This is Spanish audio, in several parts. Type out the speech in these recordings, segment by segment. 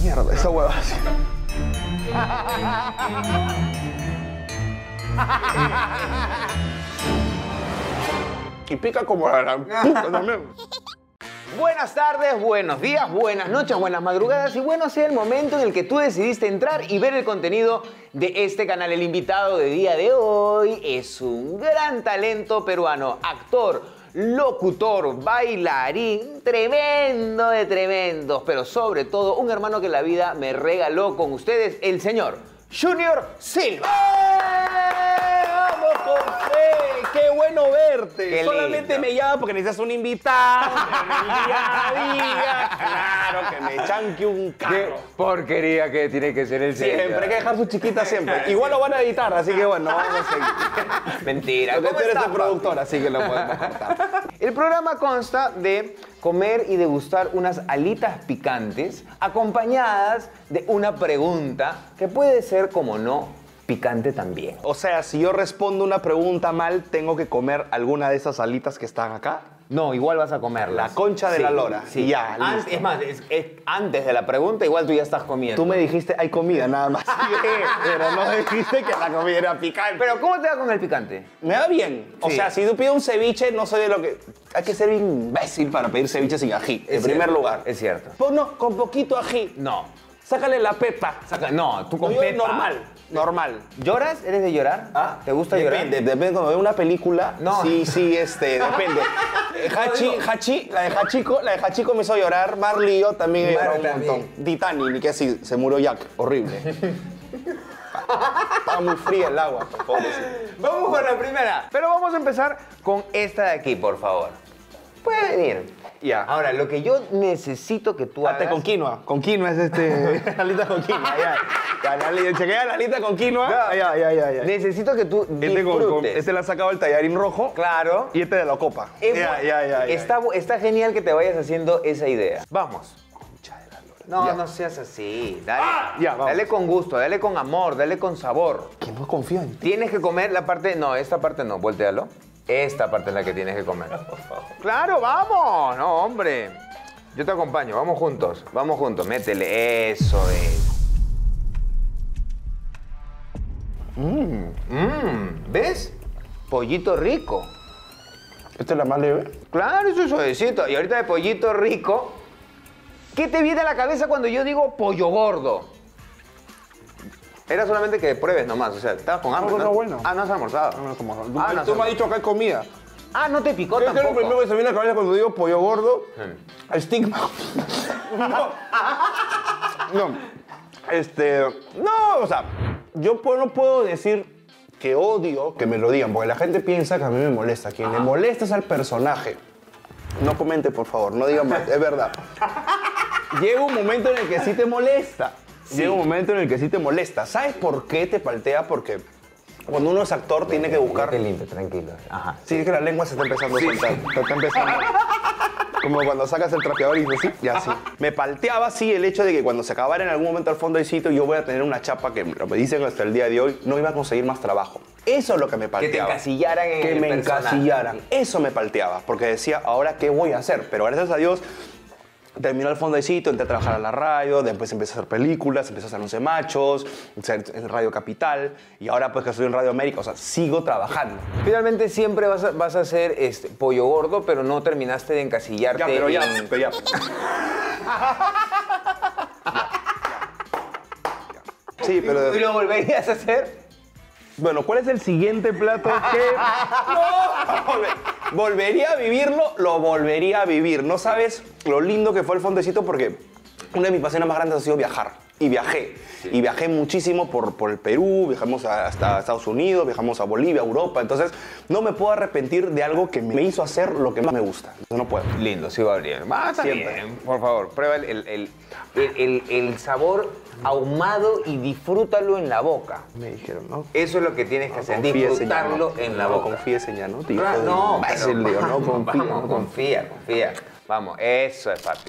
Mierda, esa hueva. Y pica como la puta también. Buenas tardes, buenos días, buenas noches, buenas madrugadas y bueno sea el momento en el que tú decidiste entrar y ver el contenido de este canal. El invitado de día de hoy es un gran talento peruano, actor, locutor, bailarín, tremendo de tremendos, pero sobre todo un hermano que la vida me regaló con ustedes, el señor Junior Silva. ¡Vamos con fe! ¡Qué bueno verte! Qué Solamente lindo. me llama porque necesitas un invitado, que me diga, claro, que me chanque un Qué carro. porquería que tiene que ser el señor. Siempre, hay que dejar su chiquita siempre. Igual lo van a editar, así que bueno, vamos a seguir. Mentira. Porque ¿Cómo tú eres estás, el productor, así que lo podemos cortar. El programa consta de comer y degustar unas alitas picantes acompañadas de una pregunta que puede ser, como no, picante también. O sea, si yo respondo una pregunta mal, ¿tengo que comer alguna de esas alitas que están acá? No, igual vas a comerlas. La concha de la lora. Sí, Ya, listo. Es más, antes de la pregunta, igual tú ya estás comiendo. Tú me dijiste, hay comida nada más. Pero no dijiste que la comida era picante. Pero, ¿cómo te va con el picante? Me da bien. O Sí. sea, si tú pides un ceviche, no soy de lo que... Hay que ser imbécil para pedir ceviche sin ají, en primer lugar. Es cierto. Pues no, con poquito ají. No. Sácale la pepa. No, tú con Yo pepa. normal. ¿Lloras? ¿Eres de llorar? ¿Ah? ¿Te gusta llorar? Depende. Cuando veo una película, No. sí, depende. La de Hachiko me hizo llorar. Marley y yo también he llorado un también. montón. Titanic, ni que así, se murió Jack. Horrible. Estaba muy fría el agua, pobrecito. Vamos con la primera. Pero vamos a empezar con esta de aquí, por favor. Puede venir. Ya. Ahora, lo que yo necesito que tú hagas... Con quinoa. Con quinoa es alita con quinoa, ya. Chequea la alita con quinoa. Ya. Necesito que tú disfrutes. Este le ha sacado el tallarín rojo. Claro. Y este de la copa. Ya. Está genial que te vayas haciendo esa idea. Vamos. Concha de la lora. No, Ya. no seas así. Dale, Ya, vamos. dale con gusto, dale con amor, dale con sabor. Que no confío en ti. Tienes que comer la parte... No, esta parte no, voltealo. Esta parte es la que tienes que comer. ¡Claro, vamos! No, hombre. Yo te acompaño, vamos juntos, métele. Eso es. ¿Ves? Pollito rico. ¿Esta es la más leve? Claro, eso es suavecito. Y ahorita de pollito rico, ¿qué te viene a la cabeza cuando yo digo pollo gordo? Era solamente que pruebes nomás, o sea, estabas con hambre, No, bueno. Ah, no has almorzado. Tú me has dicho que hay comida. Ah, no te picó ¿Qué es lo tampoco. primero que se me viene a la cabeza cuando digo pollo gordo? Estigma. No, o sea, yo no puedo decir que odio que me lo digan, porque la gente piensa que a mí me molesta. Quien le molesta es al personaje. No comente, por favor, no digan más, es verdad. Llega un momento en el que sí te molesta. Llega un momento en el que sí te molesta. ¿Sabes por qué te paltea? Porque cuando uno es actor tiene que buscar... Qué limpio, tranquilo. Ajá. Sí, es que la lengua se está empezando a soltar. Se está empezando. Como cuando sacas el trapeador y dices, sí, ya sí. Me palteaba, sí, el hecho de que cuando se acabara en algún momento al fondo del sitio yo voy a tener una chapa que, lo me dicen hasta el día de hoy, no iba a conseguir más trabajo. Eso es lo que me Que te palteaba. encasillaran en Que el me personaje. encasillaran. Eso me palteaba, porque decía, ¿ahora qué voy a hacer? Pero gracias a Dios... Terminó el fondo del sitio, entré a trabajar a la radio, después empecé a hacer películas, empecé a hacer 11 machos, en Radio Capital, y ahora pues que estoy en Radio América, o sea, sigo trabajando. Finalmente siempre vas a hacer pollo gordo, pero no terminaste de encasillarte. Ya, pero ya. Sí, pero... ¿Y lo volverías a hacer? Bueno, ¿cuál es el siguiente plato que...? ¡No! ¿Volvería a vivirlo? Lo volvería a vivir. No sabes lo lindo que fue el fondecito porque una de mis pasiones más grandes ha sido viajar. Y viajé. Sí. Y viajé muchísimo por el Perú, viajamos hasta Estados Unidos, viajamos a Bolivia, a Europa. Entonces, no me puedo arrepentir de algo que me hizo hacer lo que más me gusta. Entonces, no puedo. Lindo, sí, Gabriel. Está bien. Por favor, prueba el sabor ahumado y disfrútalo en la boca. Me dijeron, ¿no? Eso es lo que tienes que hacer, Confíes disfrutarlo en la boca. Confíes en ya, ¿no? No, confía. confía. Vamos, eso es, papi.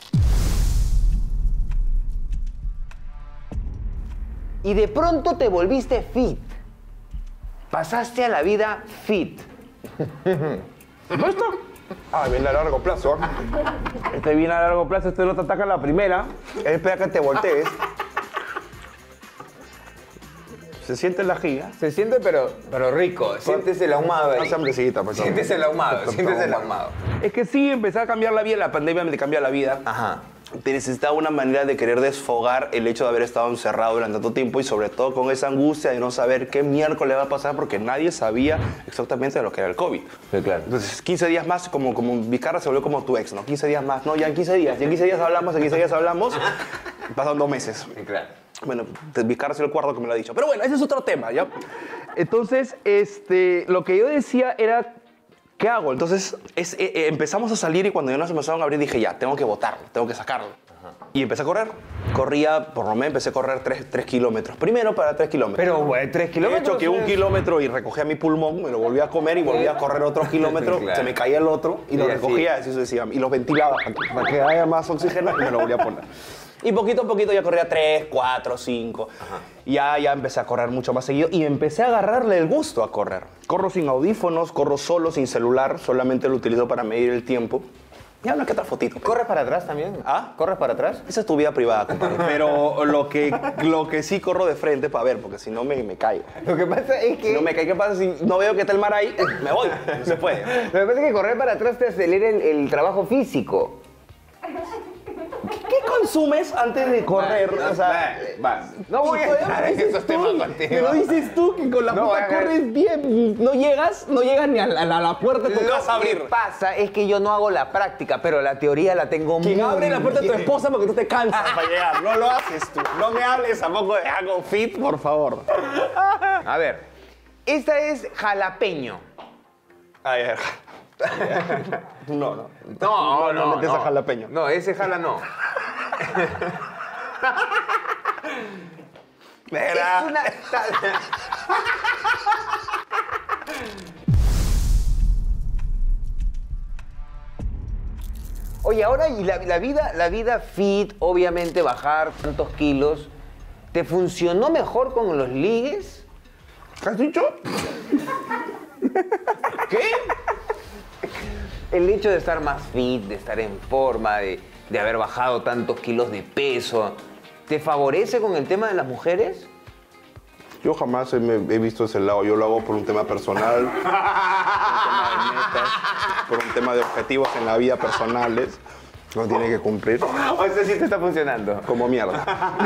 Y de pronto te volviste fit. Pasaste a la vida fit. ¿Esto? Ah, viene a largo plazo. Este viene a largo plazo, este no te ataca en la primera. Espera que te voltees. Se siente la giga. Se siente pero rico. Sientes el ahumado ahí. Más hambrecita, pues. Sientes el ahumado, sientes el ahumado. Es que sí, empecé a cambiar la vida. La pandemia me cambió la vida. Ajá. Te necesitaba una manera de querer desfogar el hecho de haber estado encerrado durante tanto tiempo y sobre todo con esa angustia de no saber qué miércoles va a pasar porque nadie sabía exactamente lo que era el COVID. Sí, claro. Entonces, 15 días más, como Vizcarra se volvió como tu ex, ¿no? 15 días más, no, ya en 15 días. Y en 15 días hablamos, en 15 días hablamos. Pasan 2 meses. Sí, claro. Bueno, Vizcarra es el cuarto que me lo ha dicho. Pero bueno, ese es otro tema, ¿ya? Entonces, lo que yo decía era, ¿qué hago? Entonces, empezamos a salir y cuando ya nos empezaron a abrir dije, ya, tengo que botarlo, tengo que sacarlo. Ajá. Y empecé a correr. Corría, por lo menos empecé a correr 3 kilómetros. Primero para 3 kilómetros. Pero, güey, 3 De kilómetros. hecho, que 1 kilómetro y recogía mi pulmón, me lo volvía a comer y volvía a correr otro kilómetro, Claro. se me caía el otro y lo Sí, recogía, así sucesivamente. Y los ventilaba para que haya más oxígeno y me lo volvía a poner. Y poquito a poquito ya corría 3, 4, 5. Ajá. Ya empecé a correr mucho más seguido y empecé a agarrarle el gusto a correr. Corro sin audífonos, corro solo, sin celular, solamente lo utilizo para medir el tiempo. Y una que otra fotito. ¿Corres para atrás también? ¿Ah? ¿Corres para atrás? Esa es tu vida privada, compadre. Pero lo que sí corro de frente para ver, porque si no me caigo. Lo que pasa es que... Si no me caigo, ¿qué pasa si no veo que está el mar ahí? Me voy, no se puede. Lo que pasa es que correr para atrás te acelera el trabajo físico. ¿Qué consumes antes de correr? O sea, No voy a entrar en esos temas contigo. Pero dices tú que con la No, puta corres bien. No llegas ni a la puerta de tu casa a Lo que abrir. pasa es que yo no hago la práctica, pero la teoría la tengo muy Quien abre la puerta de tu bien. esposa porque tú te cansas para llegar. No lo haces tú. No me hables tampoco de algo fit, por favor. A ver, esta es jalapeño. A ver. No. No metes a jalapeño. No, ese jala no. Mira. Es una... Oye, ahora y la vida fit, obviamente bajar tantos kilos, ¿te funcionó mejor con los ligues? ¿Qué has dicho? ¿Qué? El hecho de estar más fit, de estar en forma, de haber bajado tantos kilos de peso, ¿te favorece con el tema de las mujeres? Yo jamás he visto ese lado. Yo lo hago por un tema personal, por un tema de metas, por un tema de objetivos en la vida personales. No tiene que cumplir. O sea, sí te está funcionando. Como mierda.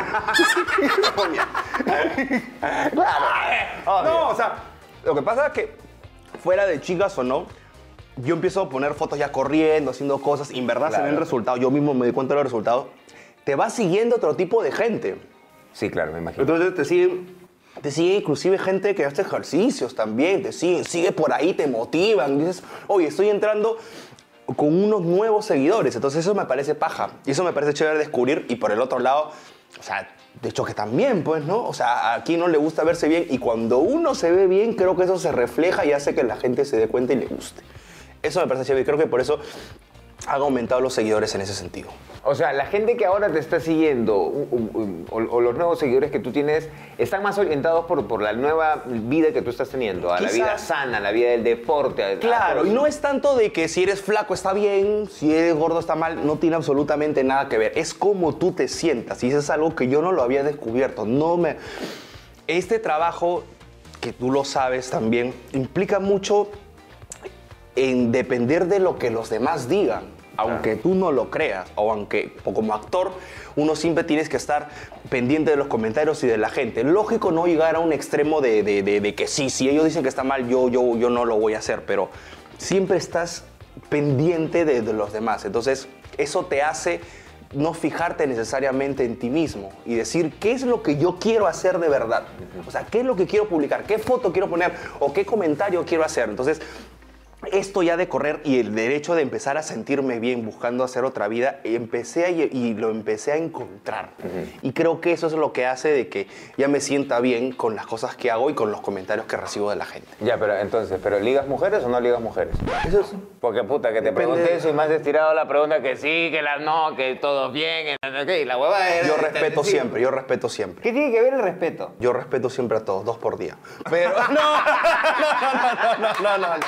Como mierda. Claro. No, o sea, lo que pasa es que fuera de chicas o no, yo empiezo a poner fotos ya corriendo, haciendo cosas, y en verdad se ven resultados. Yo mismo me di cuenta de los resultados. Te va siguiendo otro tipo de gente. Sí, claro, me imagino. Entonces te sigue inclusive gente que hace ejercicios también, te sigue por ahí, te motivan. Dices, oye, estoy entrando con unos nuevos seguidores. Entonces eso me parece paja. Y eso me parece chévere descubrir. Y por el otro lado, o sea, de hecho que también, pues, ¿no? O sea, a quien no le gusta verse bien. Y cuando uno se ve bien, creo que eso se refleja y hace que la gente se dé cuenta y le guste. Eso me parece chévere. Y creo que por eso han aumentado los seguidores en ese sentido. O sea, la gente que ahora te está siguiendo o los nuevos seguidores que tú tienes están más orientados por la nueva vida que tú estás teniendo, a la vida sana, a la vida del deporte. Claro, y no es tanto de que si eres flaco está bien, si eres gordo está mal, no tiene absolutamente nada que ver. Es como tú te sientas y eso es algo que yo no lo había descubierto. Este trabajo, que tú lo sabes también, implica mucho en depender de lo que los demás digan. Aunque tú no lo creas, o como actor, uno siempre tienes que estar pendiente de los comentarios y de la gente. Lógico no llegar a un extremo de que sí, si ellos dicen que está mal, yo no lo voy a hacer, pero siempre estás pendiente de los demás. Entonces, eso te hace no fijarte necesariamente en ti mismo y decir qué es lo que yo quiero hacer de verdad. O sea, qué es lo que quiero publicar, qué foto quiero poner o qué comentario quiero hacer. Entonces, esto ya de correr y el derecho de empezar a sentirme bien buscando hacer otra vida, lo empecé a encontrar. Y creo que eso es lo que hace de que ya me sienta bien con las cosas que hago y con los comentarios que recibo de la gente. Ya, pero entonces, ¿ligas mujeres o no ligas mujeres? Eso es... Porque puta, que te pregunté eso y me has estirado la pregunta que sí, que las no, que todo bien, y la hueva era... Yo respeto siempre. ¿Qué tiene que ver el respeto? Yo respeto siempre a todos, 2 por día. Pero... No.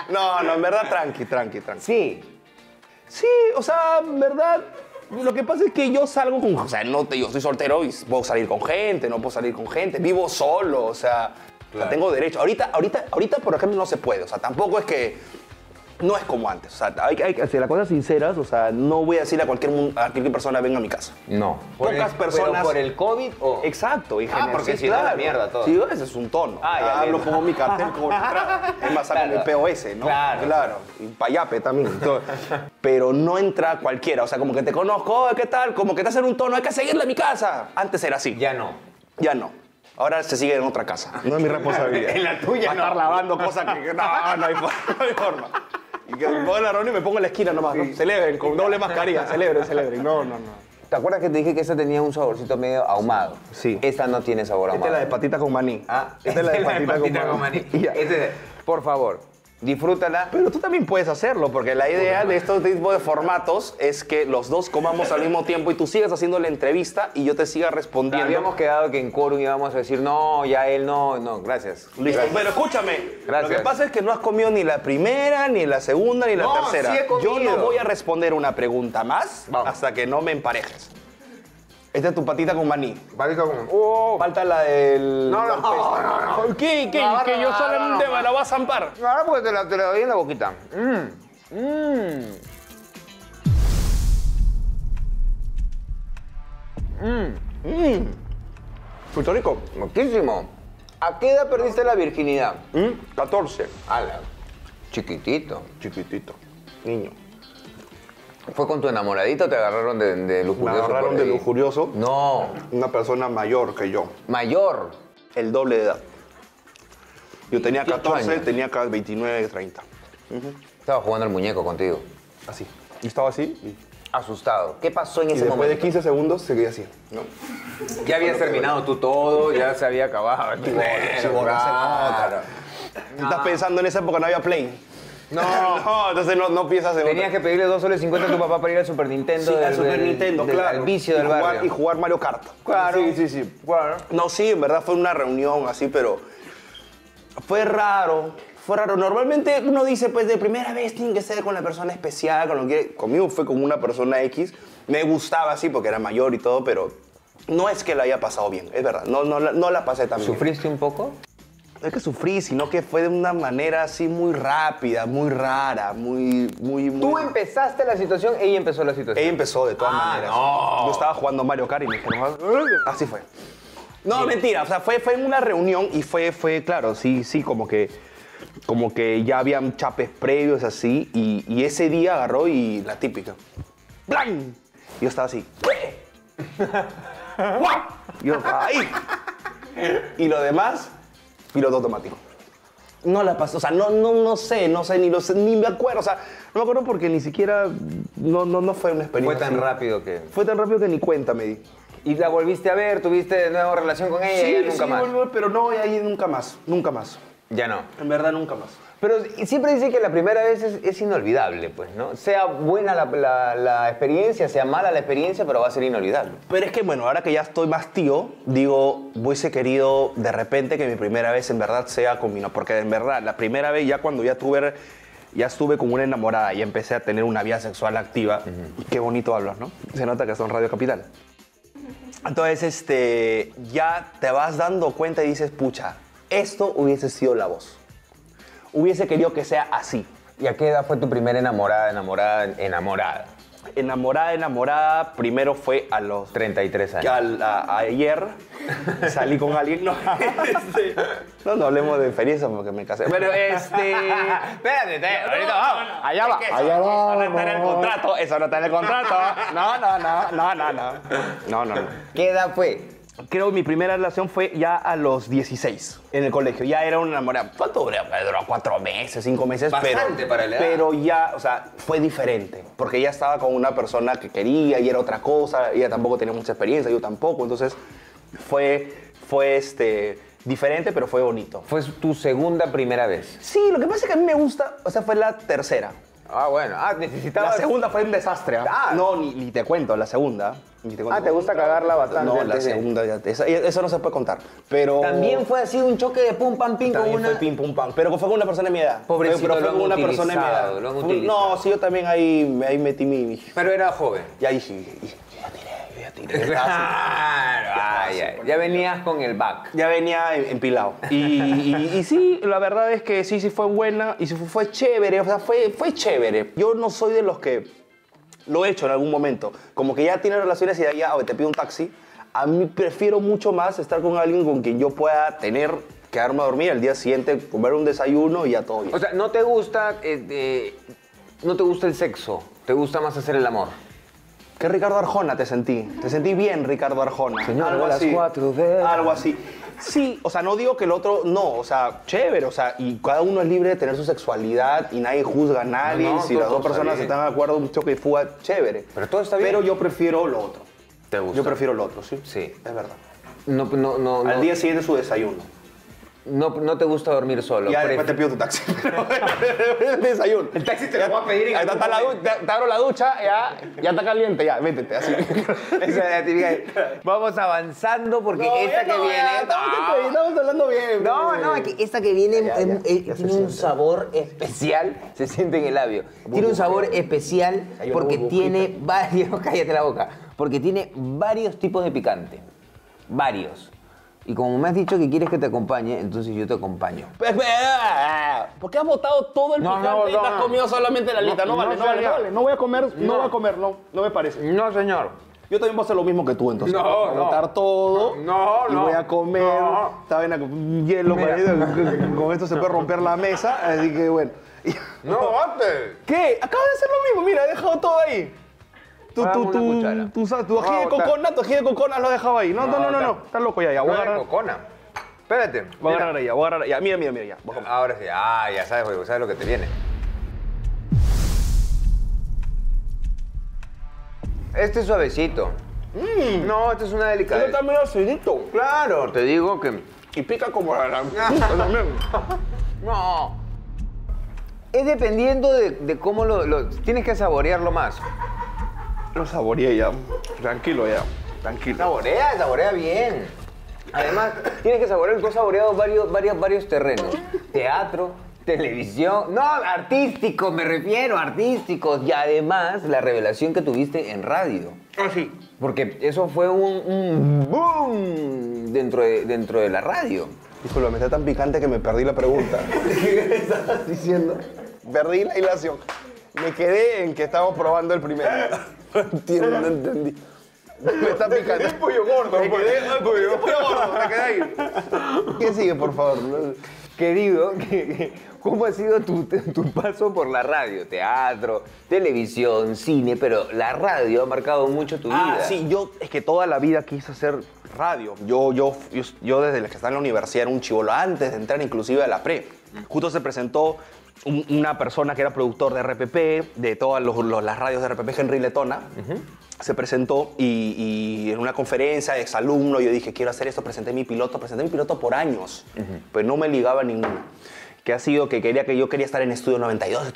No, en verdad, tranqui. Sí. Sí, o sea, en verdad, lo que pasa es que yo salgo con... O sea, yo soy soltero y puedo salir con gente, no puedo salir con gente, vivo solo, o sea, tengo derecho. Ahorita, por ejemplo, no se puede, o sea, tampoco es que... No es como antes, o sea, hay que hacer las cosas sinceras, o sea, no voy a decirle a cualquier persona venga a mi casa. No. Pocas personas... ¿Pero por el COVID o...? Exacto. Porque sí, si no, la mierda todo. Sí, ese es un tono. Ya hablo bien. como mi cartel, como es más, saco mi POS, ¿no? Claro. Y payape también. Entonces, pero no entra cualquiera, o sea, como que te conozco, ¿qué tal? Como que te hacen un tono, hay que seguirle a mi casa. Antes era así. Ya no. Ya no. Ahora se sigue en otra casa. No es mi responsabilidad. En la tuya Va a no. estar lavando cosas que no hay forma. Y que me pongo en la reunión y me pongo en la esquina nomás. ¿No? Celebren, con doble mascarilla. Celebren. No. ¿Te acuerdas que te dije que esta tenía un saborcito medio ahumado? Sí. Esta no tiene sabor ahumado. Esta es la de patita con maní. Esta es la de patita con maní. Y ya. Por favor, disfrútala. Pero tú también puedes hacerlo, porque la idea de estos tipos de formatos es que los dos comamos al mismo tiempo y tú sigas haciendo la entrevista y yo te siga respondiendo. Habíamos quedado que en quórum íbamos a decir, no, ya él no, gracias. Listo. Gracias. Pero escúchame, Gracias. lo que pasa es que no has comido ni la primera, ni la segunda, ni la No, tercera. sí he comido. Yo no voy a responder una pregunta más Vamos. hasta que no me emparejes. Esta es tu patita con maní. Patita con... Falta la del... No. ¿Qué? No, que yo no, solamente no. me la voy a zampar. Ahora porque te la doy en la boquita. Puerto Rico. Muchísimo. ¿A qué edad perdiste la virginidad? 14. Ala, chiquitito. Chiquitito. Niño. ¿Fue con tu enamoradito o te agarraron de Me lujurioso? agarraron por de ahí? lujurioso. No, Una persona mayor que yo. mayor. El doble de edad. Yo tenía 18 14, años. tenía 29, 30. Estaba jugando al muñeco contigo. Así. Y estaba así. Asustado. ¿Qué pasó en Y ese después de momento? 15 segundos seguía así. ¿No? Ya habías terminado tú todo, ya se había acabado. Sí, bueno, Claro. Estás pensando en esa época no había Play. No. No, entonces no piensas en Tenías que pedirle 2,50 soles a tu papá para ir al Super Nintendo. Sí, al Super Nintendo, claro. Al vicio Y del jugar- barrio. Y jugar Mario Kart. Claro. Sí. Claro. No, sí, en verdad fue una reunión así, pero fue raro. Normalmente uno dice, pues de primera vez tiene que ser con la persona especial, con lo que... Conmigo fue con una persona X. Me gustaba así porque era mayor y todo, pero no es que la haya pasado bien, es verdad. No la pasé tan bien. ¿Sufriste un poco? No es que sufrí, sino que fue de una manera así muy rápida, muy rara, muy... Tú empezaste la situación, ella empezó la situación. Ella empezó de todas maneras. no. Yo estaba jugando Mario Kart y me dijeron, así fue. No, mentira, o sea, fue en una reunión y fue claro, sí, como que ya habían chapes previos así y ese día agarró y la típica. ¡Blan! Y yo estaba así. ¡Guau! Y yo, ahí. Y lo demás, piloto automático. No la pasó, o sea, no sé, ni me acuerdo, o sea, no me acuerdo porque ni siquiera, no fue una experiencia. Fue tan así. rápido que... Fue tan rápido que ni cuenta me di. ¿Y la volviste a ver? ¿Tuviste de nuevo relación con ella? Ya nunca más. volvió, pero no, ahí nunca más. Ya no. En verdad, nunca más. Pero siempre dice que la primera vez es inolvidable, pues, ¿no? Sea buena la experiencia, sea mala la experiencia, pero va a ser inolvidable. Pero es que, bueno, ahora que ya estoy más tío, digo, hubiese querido de repente que mi primera vez en verdad sea con mi novia. Porque en verdad, la primera vez ya cuando ya estuve con una enamorada y empecé a tener una vida sexual activa, qué bonito hablas, ¿no? Se nota que está en Radio Capital. Entonces, ya te vas dando cuenta y dices, pucha, esto hubiese sido la voz. Hubiese querido que sea así. ¿Y a qué edad fue tu primera enamorada? Enamorada, primero fue a los... 33 Que años. ayer salí con alguien. No hablemos de experiencia porque me casé. Pero Espérate, ahorita vamos. Allá va. Allá va. Eso no está en el contrato. Eso no está en el contrato. No. ¿Qué edad fue? Creo que mi primera relación fue ya a los 16 en el colegio. Ya era una enamorada. ¿Cuánto duró? Duró 4 meses, 5 meses. Bastante para la edad. Pero ya, o sea, fue diferente. Porque ya estaba con una persona que quería y era otra cosa. Ella tampoco tenía mucha experiencia, yo tampoco. Entonces, fue diferente, pero fue bonito. Fue tu segunda primera vez. Sí, lo que pasa es que a mí me gusta, o sea, fue la tercera. Ah, bueno. Ah, necesitaba... La segunda fue un desastre. Ah. No, ni te cuento, la segunda. Ni te cuento. Ah, ¿te gusta cagarla bastante? No, la antes de- segunda, eso no se puede contar. Pero... También fue así un choque de pum pam pim con También una... fue pim pum pam. Pero fue con una persona de mi edad. Pobrecito, Pero fue lo han con una persona de mi edad. utilizado, lo han utilizado. No, sí, yo también ahí metí mi... Pero era joven. Ya dije, yo ya tiré. Claro, ya venías con el back. Ya venía empilado. Y sí, la verdad es que sí fue buena y sí fue chévere, o sea, fue chévere. Yo no soy de los que lo he hecho en algún momento. Como que ya tiene relaciones y de ahí ya te pido un taxi. A mí prefiero mucho más estar con alguien con quien yo pueda quedarme a dormir al día siguiente, comer un desayuno y ya todo bien. O sea, no te gusta el sexo, te gusta más hacer el amor. ¿Qué Ricardo Arjona te sentí? Te sentí bien, Ricardo Arjona. Señor, algo de las así. 4 de... Algo así. Sí, o sea, no digo que el otro no, o sea, chévere, o sea, y cada uno es libre de tener su sexualidad y nadie juzga a nadie. No, si todo las dos está personas bien. están de acuerdo, un choque de fuga, chévere. Pero todo está bien. Pero yo prefiero lo otro. ¿Te gusta? Yo prefiero lo otro, sí. Sí. Es verdad. No, Al día siguiente su desayuno. no te gusta dormir solo. Ya después te pido tu taxi. El desayuno. El taxi te lo voy a pedir en Ahí algún está la momento. te abro la ducha, ya está caliente, ya, métete, así. Esa es la típica. Vamos avanzando porque esta que viene... Estamos hablando bien. No, es que esta que viene Ya se tiene un siente. sabor especial, se siente en el labio. Tiene un sabor especial Hay una porque burbujita. tiene varios, cállate la boca, porque tiene varios tipos de picante. Varios. Y como me has dicho que quieres que te acompañe, entonces yo te acompaño. ¿Por qué has botado todo el No, picante y te has no. comido solamente la alita? No, No, vale, no, no vale, señor. no vale. No voy a comer, No. no voy a comer, no me parece. No, señor. Yo también voy a hacer lo mismo que tú, entonces. No, Voy a no. botar todo No, y no. voy a comer. No. Está bien, un hielo, Mira. marido, con esto se puede romper la mesa, así que bueno. No, antes. ¿Qué? Acabas de hacer lo mismo, mira, he dejado todo ahí. Tu Dame una cuchara. tu ají de cocona lo he dejado ahí. No, estás loco ya, voy a agarrar. Cocona. Espérate. Voy a mira. agarrar ya, voy a agarrar ya. Mira, ya. Voy a comer. Ahora sí. Ah, ya sabes lo que te viene. Este es suavecito. No, este es una Pero delicadeza. está medio acidito. Claro, te digo que... Y pica como la también. No. Es dependiendo de cómo lo... Tienes que saborearlo más. Lo saboreé ya. Tranquilo ya. Tranquilo. Saborea bien. Además, tienes que saborear, tú has saboreado varios terrenos. Teatro, televisión... No, artísticos me refiero, artísticos. Y además, la revelación que tuviste en radio. Ah, sí. Porque eso fue un boom dentro de la radio. Disculpa, me está tan picante que me perdí la pregunta. ¿Qué estabas diciendo? Perdí la hilación. Me quedé en que estábamos probando el primero. No entiendo, no entendí. Me está picando. quedé pollo gordo, Me quedé pollo gordo, me quedé ahí. ¿Qué sigue, por favor? Querido, ¿cómo ha sido tu paso por la radio? Teatro, televisión, cine, pero la radio ha marcado mucho tu vida. Sí, yo es que toda la vida quise hacer radio. Yo desde que estaba en la universidad era un chibolo, antes de entrar inclusive a la pre. Justo se presentó una persona que era productor de RPP, de todas las radios de RPP, Henry Letona. Se presentó y en una conferencia, exalumno, yo dije, quiero hacer esto, presenté mi piloto por años, pero no me ligaba a ninguno. Que ha sido que yo quería estar en Estudio 92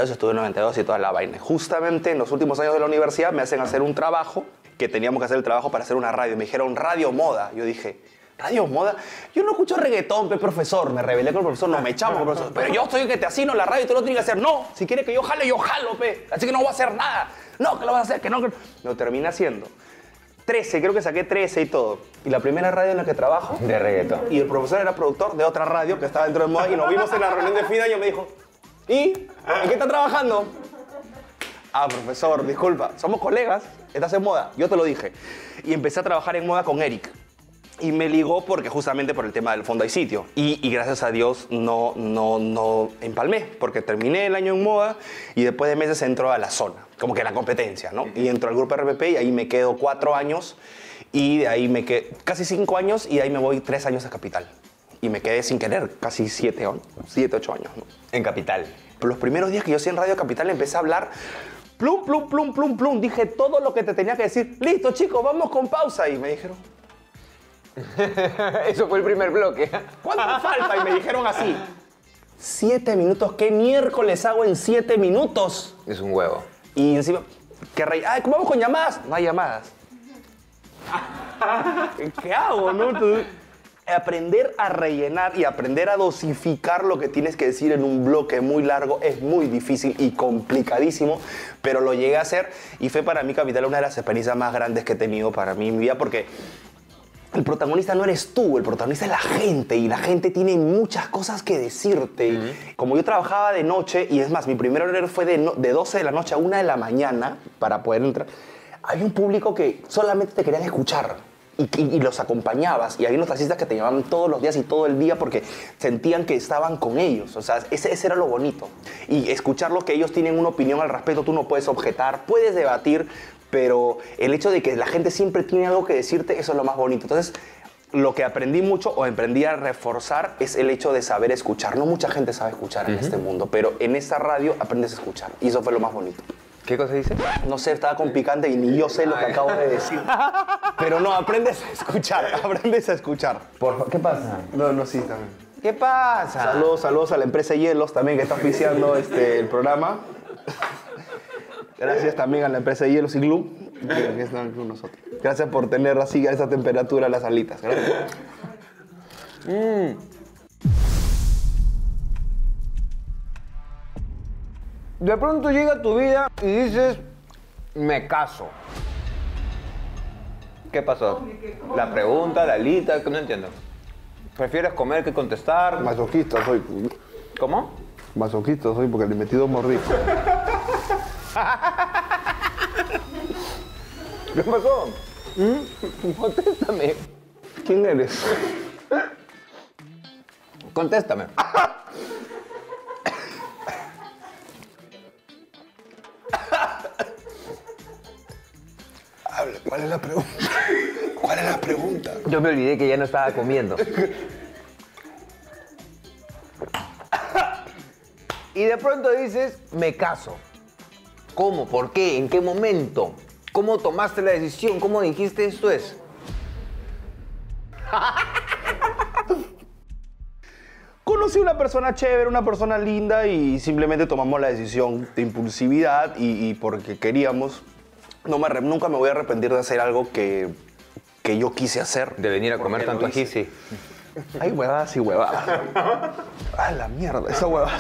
y toda la vaina. Justamente en los últimos años de la universidad me hacen hacer un trabajo, que teníamos que hacer el trabajo para hacer una radio. Me dijeron, radio moda. Yo dije, ¿radio moda? Yo no escucho reggaetón, profesor. Me rebelé con el profesor, no me echamos con el profesor. Pero yo soy el que te asigno la radio y tú lo tienes que hacer. No, si quieres que yo jale, yo jalo, pe. Así que no voy a hacer nada. No, que lo vas a hacer, que no. Lo terminé haciendo. 13, creo que saqué 13 y todo. Y la primera radio en la que trabajo. De reggaetón. Y el profesor era productor de otra radio que estaba dentro de moda y nos vimos en la reunión de fin de año y me dijo, ¿y? ¿En qué está trabajando? Ah, profesor, disculpa, somos colegas, estás en moda, yo te lo dije. Y empecé a trabajar en moda con Eric. Y me ligó porque justamente por el tema del fondo hay sitio. Y gracias a Dios no empalmé, porque terminé el año en moda y después de meses entró a la zona, como que la competencia, ¿no? Y entro al grupo RPP y ahí me quedo 4 años y de ahí me quedé casi 5 años y de ahí me voy 3 años a Capital. Y me quedé sin querer casi 7, 8 años, ¿no? En Capital. Pero los primeros días que yo hacía en Radio Capital empecé a hablar plum, plum, plum, plum, plum. Dije todo lo que te tenía que decir. Listo, chicos, vamos con pausa. Y me dijeron, Eso fue el primer bloque. ¿cuánto falta? Y me dijeron así, 7 minutos. ¿Qué miércoles hago en 7 minutos? Es un huevo. Y encima, ay, ¿cómo vamos con llamadas? No hay llamadas. ¿Qué hago, no? Entonces, aprender a rellenar y aprender a dosificar lo que tienes que decir en un bloque muy largo es muy difícil y complicadísimo, pero lo llegué a hacer y fue para mí, Capital, una de las experiencias más grandes que he tenido para mí en mi vida, porque el protagonista no eres tú, el protagonista es la gente, y la gente tiene muchas cosas que decirte. Como yo trabajaba de noche, y es más, mi primer horario fue de 12 de la noche a 1 de la mañana para poder entrar, hay un público que solamente te querían escuchar. Y los acompañabas, y había unos taxistas que te llamaban todos los días y todo el día porque sentían que estaban con ellos. O sea, ese era lo bonito. Y escuchar lo que ellos tienen una opinión al respecto, tú no puedes objetar, puedes debatir, pero el hecho de que la gente siempre tiene algo que decirte, eso es lo más bonito. Entonces, lo que aprendí mucho o aprendí a reforzar es el hecho de saber escuchar. No mucha gente sabe escuchar en este mundo, pero en esta radio aprendes a escuchar, y eso fue lo más bonito. ¿Qué cosa dice? No sé, estaba con picante y ni yo sé lo que acabo de decir. Pero no, aprendes a escuchar, aprendes a escuchar. ¿Qué pasa? No, sí, también. ¿Qué pasa? Saludos a la empresa Hielos también que está oficiando el programa. Gracias también a la empresa Hielos y Glue que están con nosotros. Gracias por tener así a esa temperatura las alitas. Gracias. De pronto llega a tu vida y dices, me caso. ¿Qué pasó? La pregunta, la alita, que no entiendo. ¿Prefieres comer que contestar? Masoquista soy. ¿Cómo? Masoquista soy porque le metí 2 mordidos. ¿Qué pasó? Contéstame. ¿Quién eres? Contéstame. Hable, ¿cuál es la pregunta? ¿Cuál es la pregunta? Yo me olvidé que ya no estaba comiendo. Y de pronto dices, me caso. ¿Cómo? ¿Por qué? ¿En qué momento? ¿Cómo tomaste la decisión? ¿Cómo dijiste esto es? Conocí a una persona chévere, una persona linda, y simplemente tomamos la decisión de impulsividad y porque queríamos. Nunca me voy a arrepentir de hacer algo que yo quise hacer. De venir a comer tanto ají, sí. Hay huevadas y huevadas. Ah, la mierda, esa huevada.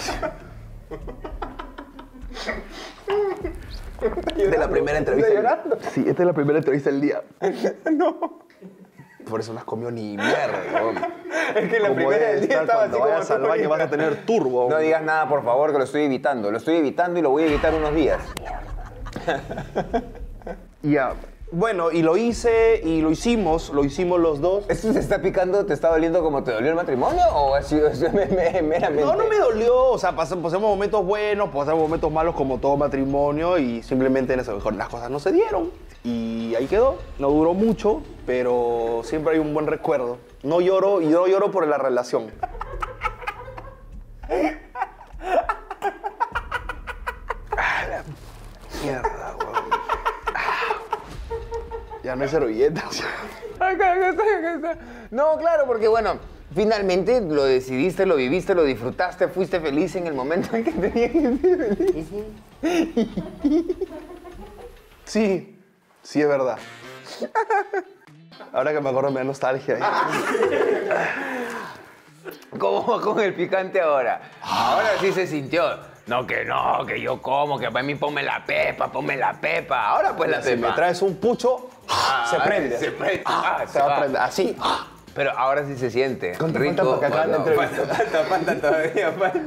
Esta es la primera entrevista. Sí, esta es la primera entrevista del día. No. Por eso no has comido ni mierda, weón. Es que la primera del día estaba así como vayas al baño vas a tener turbo. No digas nada, por favor, que lo estoy evitando. Lo estoy evitando y lo voy a evitar unos días. Ya. Bueno, y lo hice y lo hicimos los dos. ¿Esto se está picando? ¿Te está doliendo como te dolió el matrimonio? ¿O ha sido meramente? No me dolió. O sea, pasamos momentos buenos, pasamos momentos malos como todo matrimonio, y simplemente en eso mejor las cosas no se dieron. Y ahí quedó. No duró mucho, pero siempre hay un buen recuerdo. No lloro, y yo no lloro por la relación. Ah, la mierda, weón. Ya no hay servilletas. Acá está. No, claro, porque bueno, finalmente lo decidiste, lo viviste, lo disfrutaste, fuiste feliz en el momento en que tenías que ser feliz. Sí, sí es verdad. Ahora que me acuerdo me da nostalgia. ¿Cómo va con el picante ahora? Ahora sí se sintió. No, que yo como, que para mí ponme la pepa. Ahora pues la Si pepa. me traes un pucho, se prende. Se prende. Se va a prender. Así. Pero ahora sí se siente. ¿Cuánto rico. falta para que acaben la entrevista? Falta todavía, falta.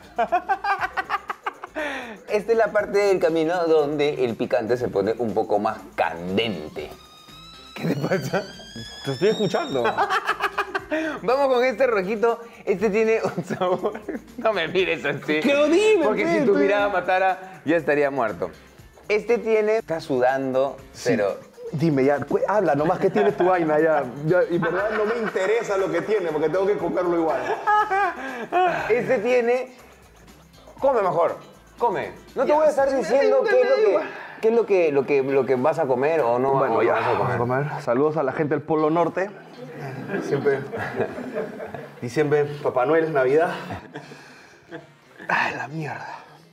Esta es la parte del camino donde el picante se pone un poco más candente. ¿Qué te pasa? Te estoy escuchando. Vamos con este rojito. Este tiene un sabor. No me mires así. ¿Qué dime? Porque si tu mirada matara, ya estaría muerto. Este tiene. Está sudando, pero. Dime ya, habla nomás, ¿qué tiene tu vaina ya? Y verdad no me interesa lo que tiene, porque tengo que comerlo igual. Este tiene. Come mejor. Come. No te voy a estar diciendo qué es lo que vas a comer o no, Bueno, o ya, vas a vamos a comer. comer. Saludos a la gente del Polo Norte. Siempre. Diciembre, Papá Noel, Navidad. Ay, la mierda.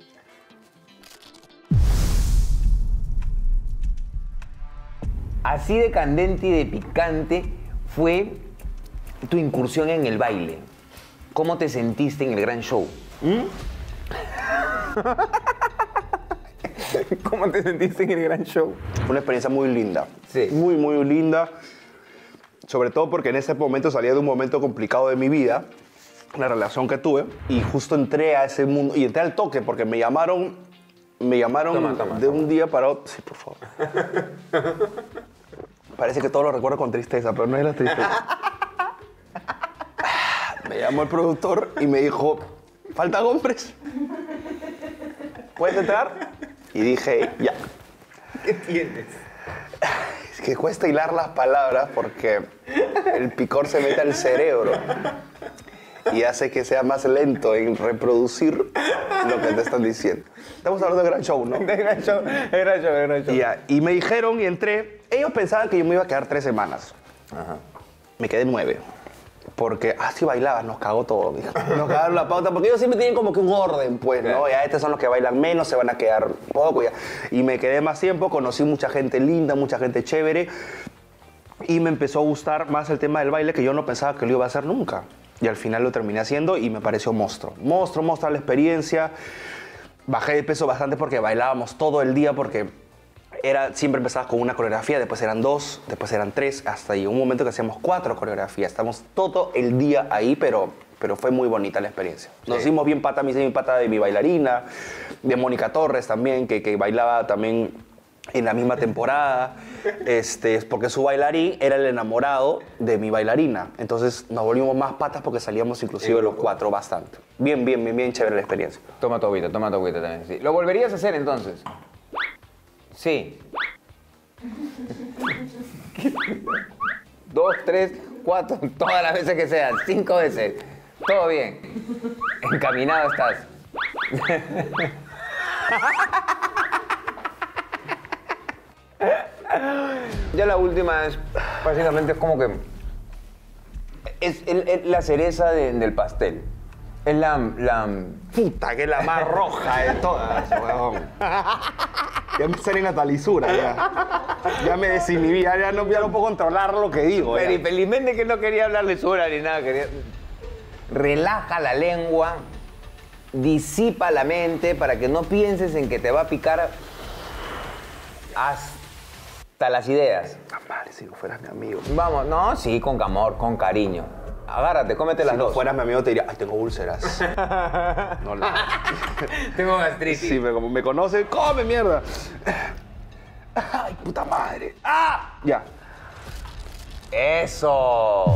Así de candente y de picante fue tu incursión en el baile. ¿Cómo te sentiste en el gran show? ¿Cómo te sentiste en el gran show? Fue una experiencia muy linda. Sí. Muy, muy linda. Sobre todo porque en ese momento salía de un momento complicado de mi vida, la relación que tuve, y justo entré a ese mundo, y entré al toque porque me llamaron de un día para otro. Sí, por favor. Parece que todo lo recuerdo con tristeza, pero no es la tristeza. Me llamó el productor y me dijo, ¿faltan hombres? ¿Puedes entrar? Y dije, ya. ¿Qué tienes? Es que cuesta hilar las palabras porque el picor se mete al cerebro y hace que sea más lento en reproducir lo que te están diciendo. Estamos hablando de gran show, ¿no? De gran show, de gran show, de gran show. Y me dijeron y entré. Ellos pensaban que yo me iba a quedar 3 semanas. Ajá. Me quedé 9. Porque así bailabas, nos cagó todo, dijo. Nos cagaron la pauta, porque ellos siempre tienen como que un orden, pues, ¿no? Ya estos son los que bailan menos, se van a quedar poco. Ya. Y me quedé más tiempo, conocí mucha gente linda, mucha gente chévere. Y me empezó a gustar más el tema del baile, que yo no pensaba que lo iba a hacer nunca. Y al final lo terminé haciendo y me pareció monstruo. Monstruo la experiencia. Bajé de peso bastante porque bailábamos todo el día, porque siempre empezabas con una coreografía, después eran 2, después eran 3, hasta llegó un momento que hacíamos 4 coreografías. Estamos todo el día ahí, pero fue muy bonita la experiencia. Nos hicimos bien pata, me hice mi pata de mi bailarina, de Mónica Torres también, que bailaba también en la misma temporada, porque su bailarín era el enamorado de mi bailarina. Entonces nos volvimos más patas porque salíamos inclusive los 4 bastante. Bien chévere la experiencia. Toma tu agüita también. Sí. ¿Lo volverías a hacer entonces? Sí. 2, 3, 4, todas las veces que sean, 5 veces. Todo bien. Encaminado estás. Ya la última es, básicamente es como que es la cereza del pastel. Es la Puta, que es la más roja de todas, weón. Ya me sale la talisura, ya. Ya me desinhibí, ya no puedo controlar lo que digo. Pero Ya. y felizmente que no quería hablar lisura ni nada. Relaja la lengua, disipa la mente para que no pienses en que te va a picar hasta las ideas. Vale, si no fueras mi amigo. Vamos, no, sí, con amor, con cariño. Agárrate, cómete las Si no dos. fueras mi amigo te diría, ay, tengo úlceras. No, Tengo gastritis. Sí, pero como me conoce, come mierda. Ay, puta madre. ¡Ah! Ya. ¡Eso!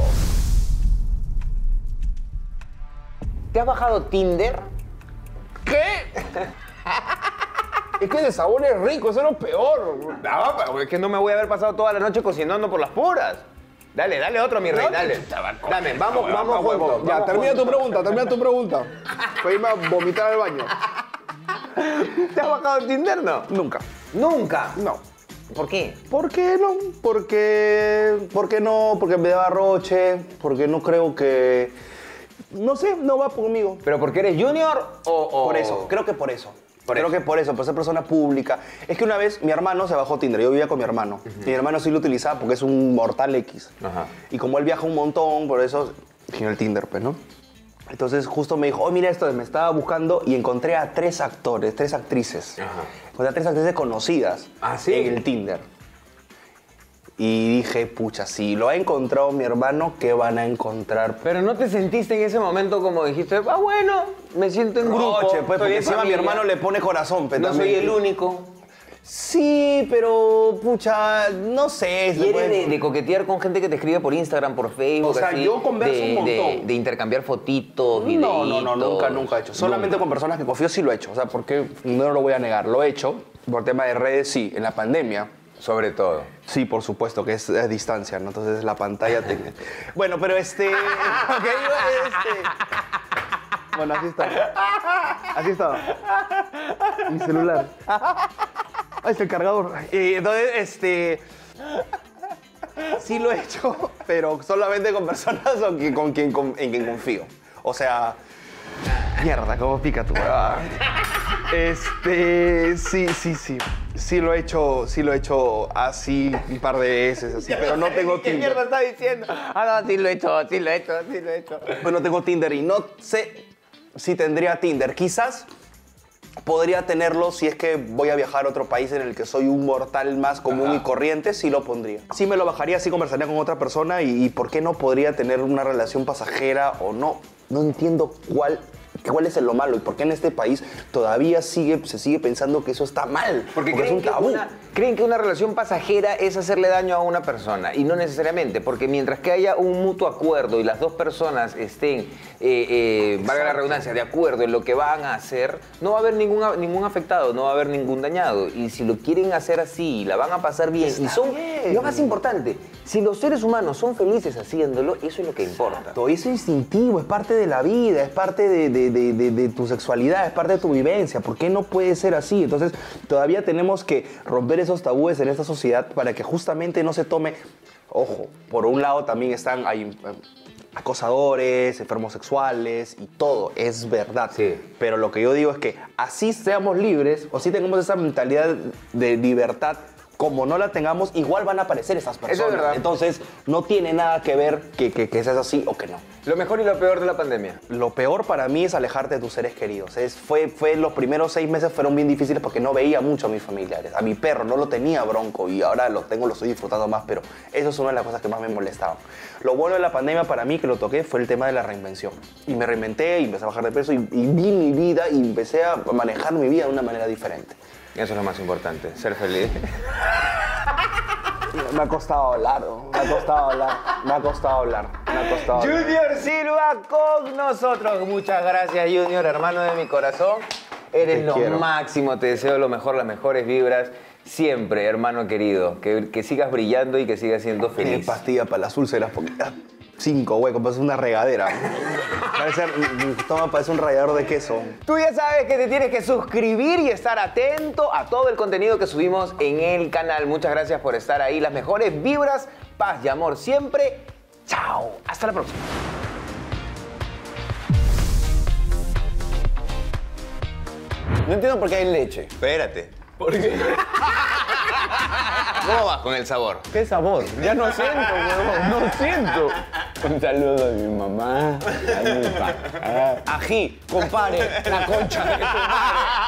¿Te has bajado Tinder? ¿Qué? Es que el sabor es rico, eso es lo peor. No, pero es que no me voy a haber pasado toda la noche cocinando por las puras. Dale otro, mi rey, dale. Dame, vamos juntos. Ya, vamos termina juntos. tu pregunta. Voy a irme a vomitar al baño. ¿Te has bajado Tinder, no? Nunca. Nunca. No. ¿Por qué? ¿Por qué no? Porque no, porque me da roche, porque no creo que... No sé, no va conmigo. ¿Pero porque eres junior o...? Por eso, creo que por eso. Creo que por eso, por ser persona pública. Es que una vez mi hermano se bajó Tinder, yo vivía con mi hermano. Mi hermano sí lo utilizaba porque es un mortal X. Ajá. Y como él viaja un montón, por eso tiene el Tinder, pues, ¿no? Entonces justo me dijo, oh, mira esto, me estaba buscando y encontré a 3 actores, 3 actrices. Ajá. Encontré a 3 actrices conocidas ¿Ah, sí? en el Tinder. Y dije, pucha, si lo ha encontrado mi hermano, ¿qué van a encontrar? Pero ¿no te sentiste en ese momento como dijiste, ah, bueno, me siento en grupo? Roche, pues, estoy porque en encima mi familia, hermano le pone corazón. Pues, no soy también. el único. Sí, pero, pucha, no sé. ¿Y eres de coquetear con gente que te escribe por Instagram, por Facebook? O sea, así, yo converso un montón. De intercambiar fotitos, videitos. No, nunca he hecho. Solamente con personas que confío sí lo he hecho. O sea, porque no lo voy a negar, lo he hecho. Por tema de redes, sí, en la pandemia. Sobre todo. Sí, por supuesto, que es a distancia, ¿no? Entonces la pantalla te... Bueno, pero Bueno, así está. Así estaba. Mi celular. Ahí está el cargador. Y entonces, sí lo he hecho, pero solamente con personas en quien confío. O sea, Mierda, cómo pica tu huevada. Sí lo he hecho así un par de veces, así, pero no tengo ¿Qué Tinder. mierda está diciendo? Ah, no, sí lo he hecho. Pues no tengo Tinder y no sé si tendría Tinder. Quizás podría tenerlo si es que voy a viajar a otro país en el que soy un mortal más común y corriente, sí lo pondría. Sí me lo bajaría, sí conversaría con otra persona y ¿por qué no podría tener una relación pasajera o no? No entiendo cuál es lo malo y por qué en este país todavía se sigue pensando que eso está mal. Porque es un tabú. Creen que una relación pasajera es hacerle daño a una persona y no necesariamente, porque mientras que haya un mutuo acuerdo y las dos personas estén, valga la redundancia, de acuerdo en lo que van a hacer, no va a haber ningún afectado, no va a haber ningún dañado. Y si lo quieren hacer así, la van a pasar bien. Y lo más importante, si los seres humanos son felices haciéndolo, eso es lo que importa. Eso es instintivo, es parte de la vida, es parte de tu sexualidad, es parte de tu vivencia. ¿Por qué no puede ser así? Entonces, todavía tenemos que romper esos tabúes en esta sociedad para que justamente no se tome... Ojo, por un lado también hay acosadores, enfermos sexuales y todo, es verdad. Sí. Pero lo que yo digo es que así seamos libres o si tengamos esa mentalidad de libertad, como no la tengamos, igual van a aparecer esas personas. Eso es verdad. Entonces, no tiene nada que ver que seas así o que no. Lo mejor y lo peor de la pandemia. Lo peor para mí es alejarte de tus seres queridos. Los primeros 6 meses fueron bien difíciles porque no veía mucho a mis familiares. A mi perro no lo tenía Bronco y ahora lo estoy disfrutando más, pero eso es una de las cosas que más me molestaban. Lo bueno de la pandemia para mí, que lo toqué, fue el tema de la reinvención. Y me reinventé y empecé a bajar de peso y vi mi vida y empecé a manejar mi vida de una manera diferente. Eso es lo más importante, ser feliz. Me ha costado hablar. Junior Silva con nosotros. Muchas gracias, Junior, hermano de mi corazón. Eres lo máximo, te deseo lo mejor, las mejores vibras. Siempre, hermano querido. Que sigas brillando y que sigas siendo Tiene feliz. pastilla para las úlceras porque 5 huecos, parece una regadera. Parece un rallador de queso. Tú ya sabes que te tienes que suscribir y estar atento a todo el contenido que subimos en el canal. Muchas gracias por estar ahí. Las mejores vibras, paz y amor siempre. Chao. Hasta la próxima. No entiendo por qué hay leche. Espérate. ¿Por qué? ¿Cómo vas con el sabor? ¿Qué sabor? Ya no siento, huevón, no siento. Un saludo a mi mamá, a mi papá. Ají, compare, la concha de tu madre.